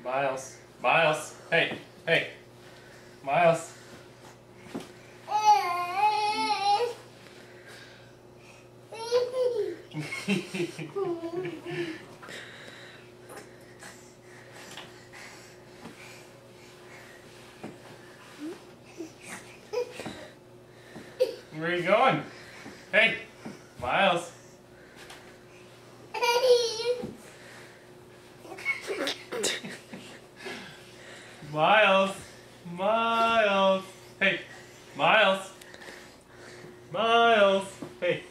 Miles. Miles. Hey. Hey. Miles. Where are you going? Hey, Miles. Miles. Miles. Hey, Miles. Miles. Hey.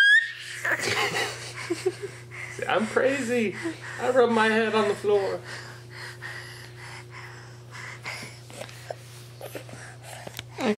I'm crazy. I rub my head on the floor.